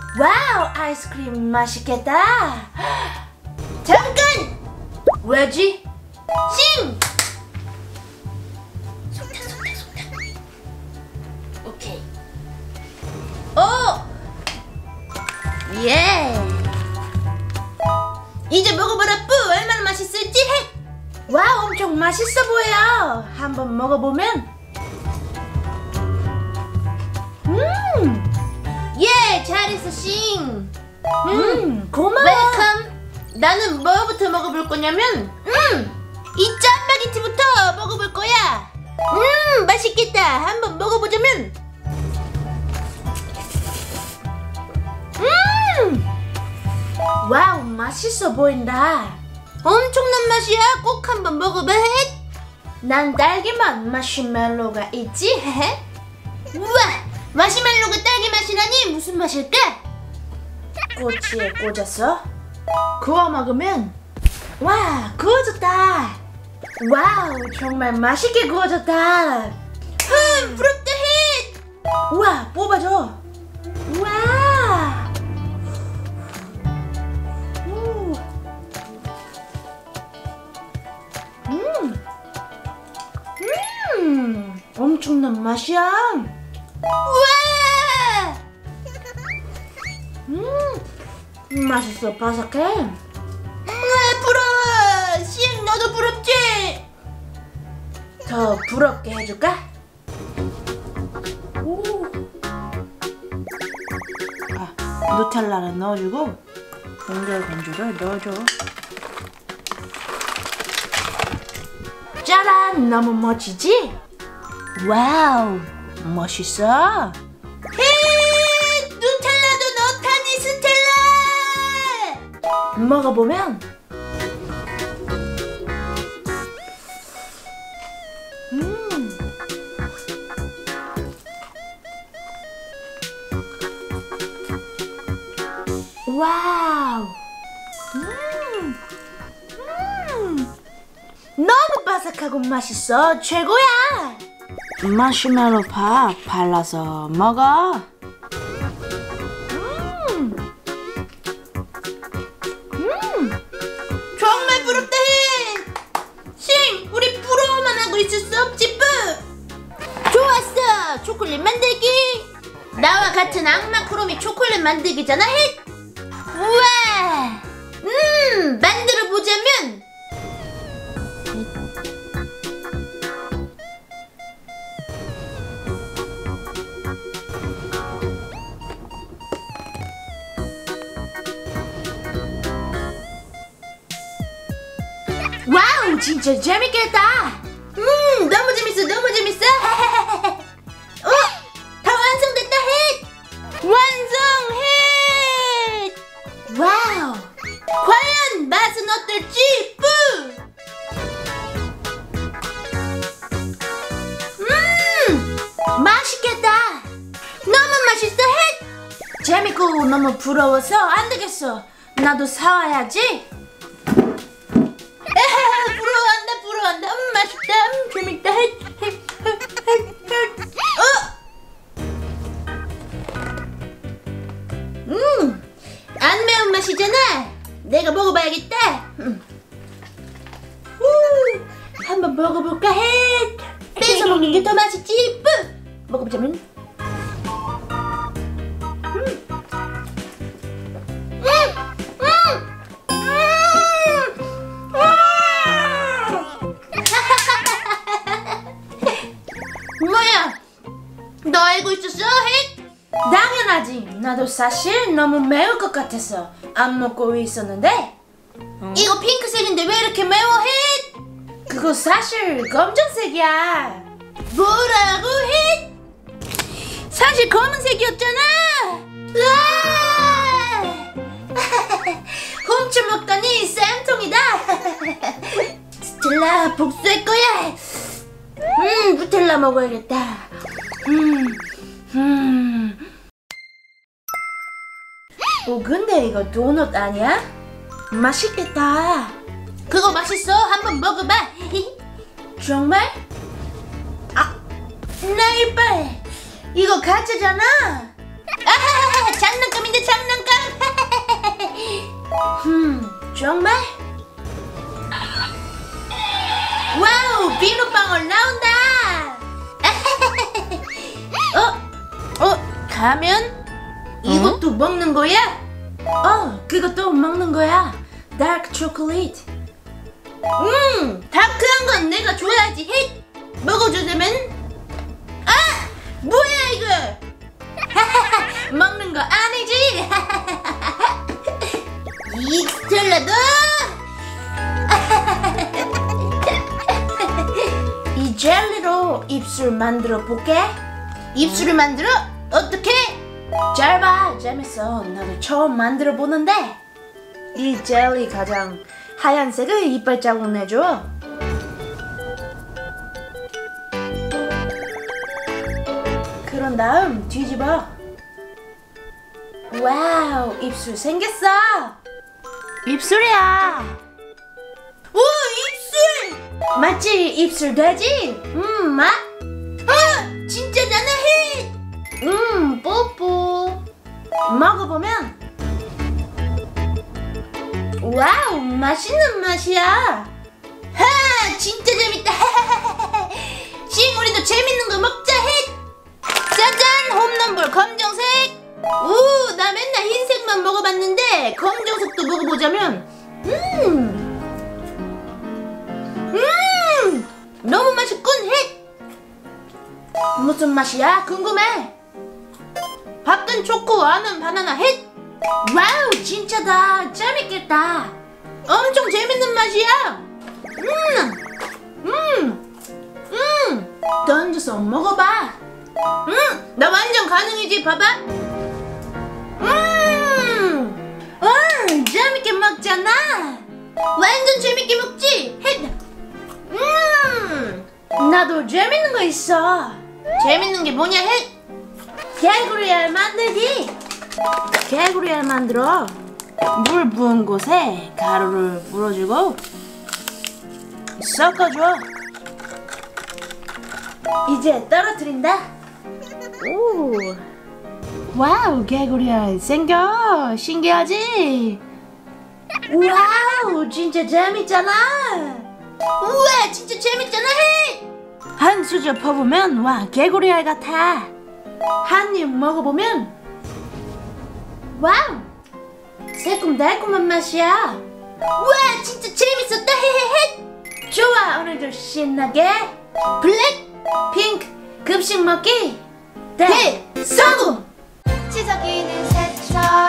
와우, 아이스크림 맛있겠다. 잠깐! 왜지? 싱! 속닥. 오케이. 오! 예! 이제 먹어봐라, 뿌! 얼마나 맛있을지? 와우, 엄청 맛있어 보여. 한번 먹어보면. 예, 잘했어, 싱. 고마워. 웰컴. 나는 뭐부터 먹어볼 거냐면, 이 짜파게티부터 먹어볼 거야. 맛있겠다. 한번 먹어보자면. 와우, 맛있어 보인다. 엄청난 맛이야. 꼭 한번 먹어봐. 난 딸기맛 마시멜로가 있지. 우와, 마시멜로가 딸기 맛이라니 무슨 맛일까? 꼬치에 꽂았어? 구워 먹으면 와, 구워졌다. 와우, 정말 맛있게 구워졌다. 부럽다. 우와, 뽑아줘. 와. 엄청난 맛이야. 우와! 맛있어, 바삭해. 부러워. 싱, 너도 부럽지? 더 부럽게 해줄까? 오. 누텔라를 넣어주고 건조를 넣어줘. 짜란! 너무 멋지지? 와우, 멋있어. 누텔라도 넣다니, 스텔라. 먹어보면 와우. 너무 바삭하고 맛있어. 최고야. 마시멜로 밥 발라서 먹어. 정말 부럽다. 싱, 우리 부러워만 하고 있을 수 없지, 뿌. 좋았어. 초콜릿 만들기. 나와 같은 악마 크롬이 초콜릿 만들기잖아. 우와. 만들어 보자면. 와우, 진짜 재밌겠다. 너무 재밌어. 다 완성됐다. 와우, 과연 맛은 어떨지? 뿌. 맛있겠다. 너무 맛있어. 재밌고 너무 부러워서 안 되겠어. 나도 사와야지. 부러워한다. 맛있다. 재밌다. 안 매운 맛이잖아. 내가 먹어봐야겠다. 한번 먹어볼까. 뺏어 먹는 게 더 맛있지. 먹어보자면. 뭐야? 너 알고 있었어? 당연하지. 나도 사실 너무 매울 것 같아서 안 먹고 있었는데. 이거 핑크색인데 왜 이렇게 매워? 그거 사실 검정색이야. 뭐라고? 사실 검은색이었잖아. 훔쳐 먹더니 쌤통이다. 스텔라, 복수할 거야. 누텔라 먹어야겠다. 근데 이거 도넛 아니야? 맛있겠다. 그거 맛있어. 한번 먹어봐. 정말? 나 이빨. 이거 가짜잖아. 장난감인데 장난감. 정말? 와우, 비눗방울 나온다. 가면? 이것도 먹는 거야? 그것도 먹는 거야. 다크 초콜릿. 다크한 건 내가 줘야지. 헷! 먹어주자면? 뭐야 이거? 먹는 거 아니지? 이 스텔라도! 이 젤리로 입술 만들어 볼게. 입술을 만들어? 어떻게? 잘 봐, 재밌어. 나도 처음 만들어 보는데 이 젤리 가장 하얀색을 이빨 자국 내줘. 그런 다음 뒤집어. 와우, 입술 생겼어. 입술이야. 오, 입술! 맞지? 입술 되지? 맛? 진짜잖아. 해! 뽀뽀. 먹어보면 와우, 맛있는 맛이야. 진짜 재밌다. 우리도 재밌는 거 먹자. 짜잔, 홈런볼 검정색. 오, 나 맨날 흰색만 먹어봤는데 검정색도 먹어보자면 너무 맛있군. 무슨 맛이야? 궁금해. 밖은 초코, 안은 바나나. 와우, 진짜다. 재밌겠다. 엄청 재밌는 맛이야. 던져서 먹어봐. 나 완전 가능이지. 봐봐. 재밌게 먹잖아. 완전 재밌게 먹지. 나도 재밌는 거 있어. 재밌는 게 뭐냐? 개구리알 만들기. 개구리알 만들어. 물 부은 곳에 가루를 물어주고 섞어줘. 이제 떨어뜨린다. 오, 와우, 개구리알 생겨. 신기하지? 와우, 진짜 재밌잖아. 우와, 진짜 재밌잖아. 한 수저 퍼보면 와, 개구리알 같아. 한 입 먹어보면 와우, 새콤달콤한 맛이야. 우와, 진짜 재밌었다. 좋아, 오늘도 신나게 블랙, 핑크 급식 먹기 대성공. 치석이는 새처럼